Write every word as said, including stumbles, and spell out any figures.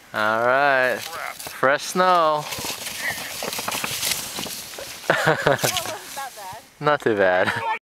All right, fresh snow. That wasn't that bad. Not too bad.